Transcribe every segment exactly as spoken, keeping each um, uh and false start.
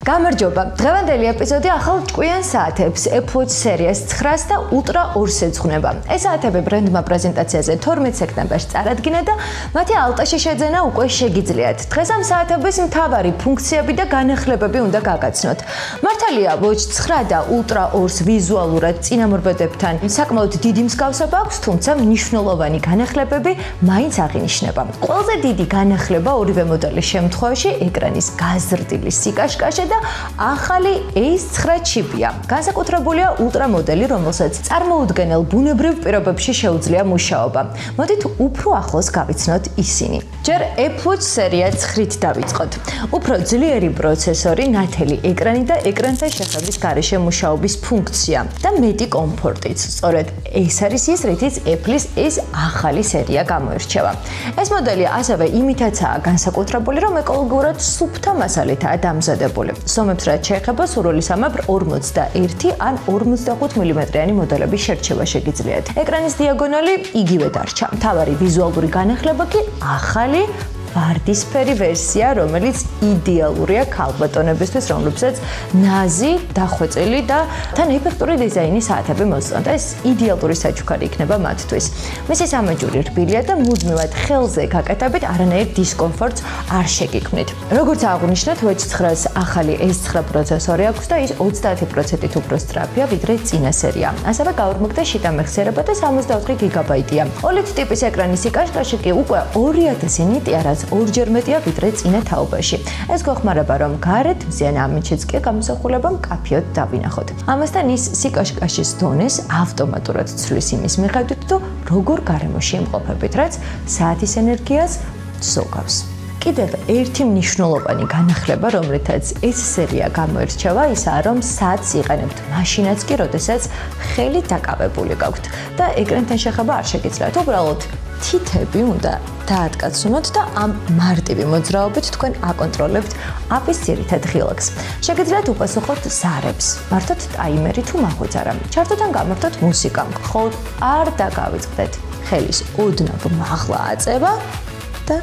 გამარჯობა. დღევანდელი ეპიზოდი ახალ ჭკვიან საათებს ეფ სერიას ცხრას და ультра ორს ეძღვნება. ეს საათები ბრენდმა პრეზენტაციაზე თორმეტ სექტემბერს წარადგინა და მათი ალტაში შეძენა უკვე შეგიძლიათ. დღეს ამ საათების მთავარი ფუნქციები და განახლებები უნდა გაგაცნოთ. მართალია, ვოჩ ცხრა და ультра ორს ვიზუალურად წინამორბედებთან საკმაოდ დიდი მსგავსება აქვს, თუმცა მნიშვნელოვანი განახლებები მაინც აღინიშნება. ყველაზე დიდი განახლება ორივე მოდელის შემთხვევაში ეკრანის გაზრდილი სკაშკაშე და ახალი ეს ცხრა ჩიპია. განსაკუთრებულია ультра მოდელი, რომელსაც წარმოუდგენელ ბუნებრივ პირობებში შეუძლია მუშაობა. მოდით უფრო ახლოს გავიცნოთ ისინი. ჯერ ეფ სერია ცხრით დავიწყოთ. უფრო ძლიერი პროცესორი, ნათელი ეკრანი და ეკრანთან შეხების გარეშე მუშაობის ფუნქცია და მეტი კომფორტიც. სწორედ ეს არის ის, რითიც ეფ-ის ეს ახალი სერია გამოირჩევა. ეს მოდელი ასევე იმითაცაა განსაკუთრებული, რომ ეკოლოგიურად სუფთა მასალითაა დამზადებული. სომებს რაც შეეხება სურვილის ამაბრ ორმოცდაერთი ან ორმოცდახუთ მილიმეტრიანი მოდელების შერჩევა შეგიძლიათ. ეკრანის დიაგონალი იგივე დარჩა. მთავარი ვიზუალური განახლება კი ახალი ვარდისფერი ვერსია, რომელიც იდეალურია ქალბატონებისთვის, რომლებსაც ნაზი, დახვეწილი და თან ეფექტური დიზაინის საათები მოსწონთ. ეს იდეალური საჩუქარი იქნება მათთვის. მისი სამაჯური რბილია და მუდმივად ხელზე გაკეთებით არანაირ დისკომფორტს არ შეგიქმნით. როგორც აღნიშნეთ, ვეც ცხრას ახალი ეს ცხრა პროცესორი აქვს და ის ოცდაათი პროცენტით უფრო სწრაფია, ვიდრე წინა სერია. ასევე გაორმაგდა შიდა მეხსიერება და სამოცდაოთხი გიგაბაიტია. ოლედ ტიპის ეკრანის სკაშკაშე კი უკვე ორი ათასი ნიტია, რაც ორჯერ მეტია ვიდრე წინა თაობაში. ეს გვეხმარება, რომ გარეთ მზიან ამინჩიც კი გამოსახულება მკაფიოდ დავინახოთ. ამასთან ის სკაშკაშის დონეს ავტომატურად ცვლის იმის მიხედვით, თუ როგორ გარემოში იმყოფებით, რაც საათის ენერგიას ზოგავს. კიდევ ერთი მნიშვნელოვანი განახლება, რომლითაც ეს სერია გამოირჩევა, ისაა, რომ საათს იყენებთ მაშინაც კი, როდესაც ხელი დაკავებული გაქვთ და ეკრანთან შეხება არ შეგიძლიათ. უბრალოდ თითები უნდა დაატკაცუნოთ და ამ მარტივი მოძრაობით თქვენ აკონტროლებთ აპის ძირითად ღილაკს. შეგიძლიათ უპასუხოთ ზარებს, მართოთ ტაიმერი თუ მაღვიძარა. ჩართოთ ან გამართოთ მუსიკა. მხოლოდ არ დაგავიწყდეთ ხელის ოდნავ მაღლა აწევა და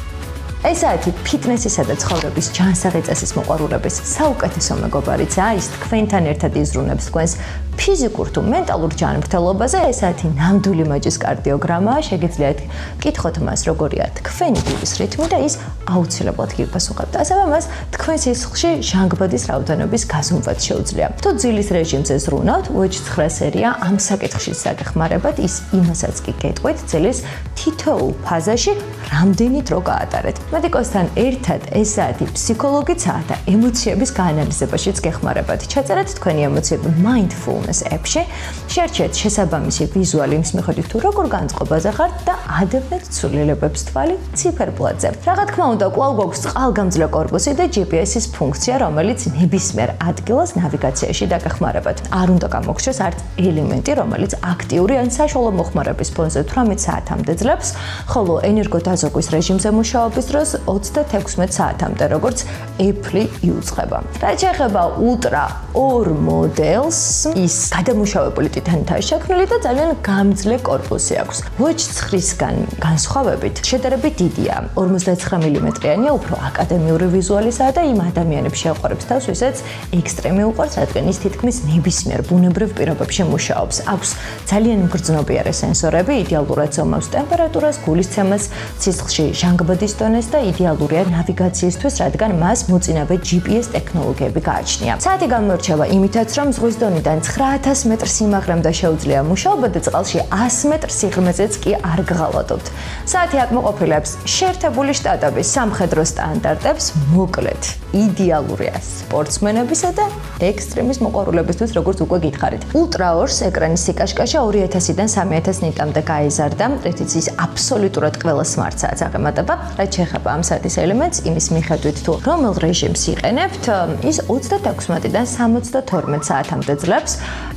ეს საათი ფიტნესისა და ცხოვრების ჯანსაღი წესის მოყვარულების საუკეთესო მეგობარიცაა, ის თქვენთან ერთად იზრუნებს თქვენს ფიზიკურ თუ მენტალურ ჯანმრთელობაზე. ეს საათი ნამდვილი მაჯის კარდიოგრამაა, შეგიძლიათ კითხოთ მას, როგორია თქვენი გულის რითმი და ის აუცილებლად გიპასუხებთ. ასევე მას თქვენ სისხლში ჟანგბადის რაოდენობის გაზომვაც შეუძლია. თუ ძილის რეჟიმზე ზრუნავთ, ვეჩ ცხრა სერია ამ საკითხში საგეხმარებათ, ის იმასაც კი გეტყვით, ძილის თითოეულ ფაზაში რამდენი დრო გაატარეთ. მედიკოსთან ერთად ეს საათი ფსიქოლოგიცაა და ემოციების გაანალიზებაშიც გეხმარებათ. ჩაწერეთ თქვენი ემოციები mindfulness app-ში, შეარჩიეთ შესაბამისი ვიზუალი იმის მიხედვით, თუ როგორ განწყობაზე ხართ და ადევნეთ ცვლილებებს თვალი ციფერბლატზე. რა თქმა უნდა, კვლავ გვაქვს წყალგამძლე კორპუსი და ჯი პი ეს-ის ფუნქცია, რომელიც ნებისმიერ ადგილას ნავიგაციაში დაგეხმარებათ. არ უნდა გამოგჩეს არც ელემენტი, რომელიც აქტიური ან საშუალო მოხმარების ფონზე თვრამეტ საათამდე ძლებს, ხოლო ენერგოდაზოგვის რეჟიმზე მუშაობის დროს ოცდათექვსმეტ საათამდე, როგორც ეფ-ი იუწყება. რაც შეეხება ультра ორ მოდელს, ის გადამუშავებული ტიტანითაა შექმნილი და ძალიან გამძლე კორპუსი აქვს. ვეჩ ცხრისგან განსხვავებით, შედარებით დიდია, ორმოცდაცხრა მილიმეტრიანია, უფრო აკადემიური ვიზუალისაა და იმ ადამიანებს შეაყვარებს თავს, ვისაც ექსტრემი უყვარს, რადგან ის თითქმის ნებისმიერ ბუნებრივ პირობებში მუშაობს. აქვს ძალიან მგრძნობიარე სენსორები, იდეალურად ზომავს ტემპერატურას, გულისცემას, სისხლში ჟანგბადის დონეს და იდეალურია ნავიგაციისთვის, რადგან მას მოწინავე ჯი პი ეს ტექნოლოგიები გააჩნია. საათი გამოირჩევა იმითაც, რომ ზღვის დონიდან ცხრა ათას მეტრ სიმაღლემდე შეუძლია მუშაობა და წყალში ასი მეტრ სიღრმეზეც კი არ გღალატობთ. საათი აკმაყოფილებს შეერთებული შტატების სამხედრო სტანდარტებს, მოკლედ იდეალურია სპორტსმენებისა და ექსტრემის მოყვარულებისთვის, როგორც უკვე გითხარით. ультра ორს ეკრანის სკაშკაშე ორი ათასიდან სამი ათასი ნიტამდე გაეზარდა, რითიც ის აბსოლუტურად ყველა smart საათს აღემატება. რაც შეეხება ამ საათის ელემენტს, იმის მიხედვით თუ რომელ რეჟიმს იყენებთ, ის ოცდათექვსმეტიდან სამოცდათორმეტ საათამდე ძლებს.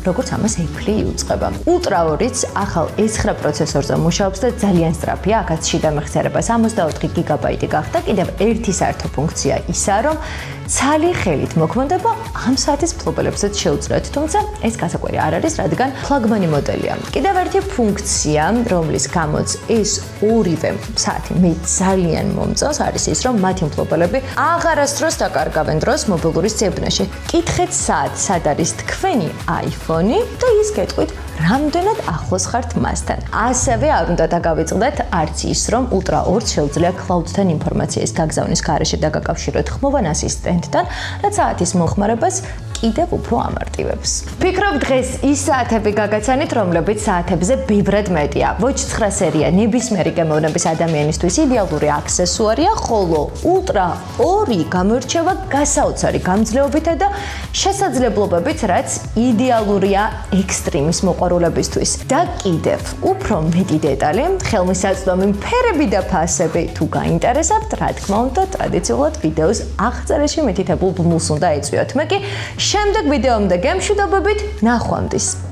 როგორც ამას ეფლი იუწყება. Ultra ორიც ახალ ეს ცხრა პროცესორზე მუშაობს და ძალიან სწრაფია, აქაც შიდა მეხსიერება სამოცდაოთხი გიგაბაიტი გახდა, კიდევ ერთი საერთო ფუნქცია ისაა, რომ ცალი ხელით მოქმედება ამ საათის მფლობელებსაც შეუძლიათ, თუმცა ეს გასაკვირი არ არის, რადგან ფლაგმანი მოდელია. კიდევ ერთი ფუნქცია, რომლის გამოც ეს ორივე საათი მე ძალიან მომწონს, არის ის, რომ მათი მფლობელები აღარასდროს დაკარგავენ დროს მობილურის ძებნაში. კითხეთ საათს, სად არის თქვენი iPhone-ი და ის გეტყვით რამდენად ახლოს ხართ მასთან. ასევე არ უნდა დაგავიწყდეთ არც ის, რომ Ultra ორს შეუძლია cloud-თან ინფორმაციის გაგზავნის გარეშე დაგაკავშიროთ ხმოვან ასისტენტთან, რაც საათის მომხმარებას კიდევ უფრო ამარტივებს. Ფიქრობ დღეს ის საათები გაგაცანით, რომლებიც საათებზე ბევრად მეტია. ვოჩ ცხრა სერია ნებისმიერი გემოვნების ადამიანისთვის იდეალური აქსესუარია, ხოლო Ultra ორი გამოირჩევა გასაოცარი გამძლეობითა და შესაძლებლობებით, რაც იდეალურია ექსტრიმის მოყვარულებისთვის. და კიდევ უფრო მეტი დეტალი, ხელმისაწვდომი ფერები და ფასები თუ გაინტერესებთ, რა თქმა უნდა, ტრადიციულად ვიდეოს აღწერაში მითითებულ ბმულს უნდა ეწვიოთ. მე კი შემდეგ ვიდეომდე გემშვიდობებით, ნახვამდის.